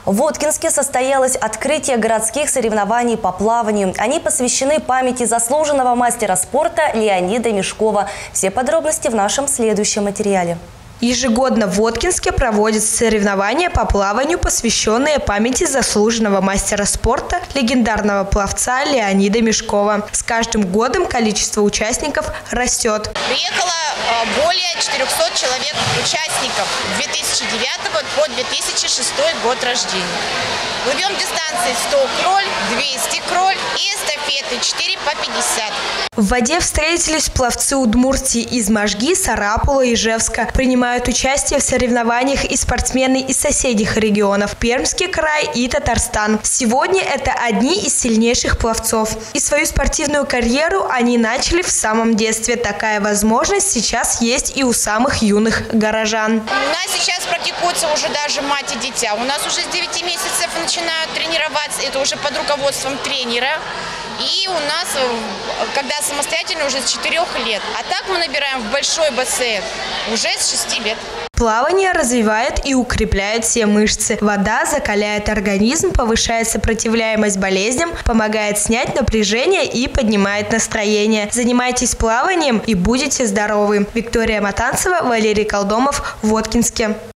В Воткинске состоялось открытие городских соревнований по плаванию. Они посвящены памяти заслуженного мастера спорта Леонида Мешкова. Все подробности в нашем следующем материале. Ежегодно в Воткинске проводятся соревнования по плаванию, посвященные памяти заслуженного мастера спорта, легендарного пловца Леонида Мешкова. С каждым годом количество участников растет. Приехало более 400 человек участников 2009 по 2006 год рождения. Плывем дистанции 100 кроль, 200 кроль и эстафеты 4 по 50. В воде встретились пловцы Удмуртии из Можги, Сарапула и Ижевска. Принимают участие в соревнованиях и спортсмены из соседних регионов – Пермский край и Татарстан. Сегодня это одни из сильнейших пловцов. И свою спортивную карьеру они начали в самом детстве. Такая возможность сейчас есть и у самых юных горожан. У нас сейчас практикуется уже даже мать и дитя. У нас уже с 9 месяцев начинают тренироваться. Это уже под руководством тренера. И у нас, когда самостоятельно, уже с 4 лет. А так мы набираем в большой бассейн уже с 6 лет. Плавание развивает и укрепляет все мышцы. Вода закаляет организм, повышает сопротивляемость болезням, помогает снять напряжение и поднимает настроение. Занимайтесь плаванием и будете здоровы. Виктория Матанцева, Валерий Колдомов, Воткинске.